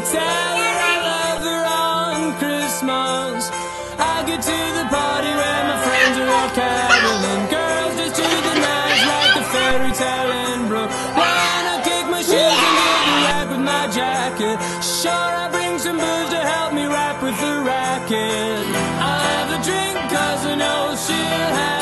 tell her I love her on Christmas. I get to the party where my friends are all caroling. Girls just to the nines like a fairy tale in Brook. Wanna kick my shoes and get a rap with my jacket. Sure, I bring some booze to help me rap with the racket. I'll have a drink cause I know she'll have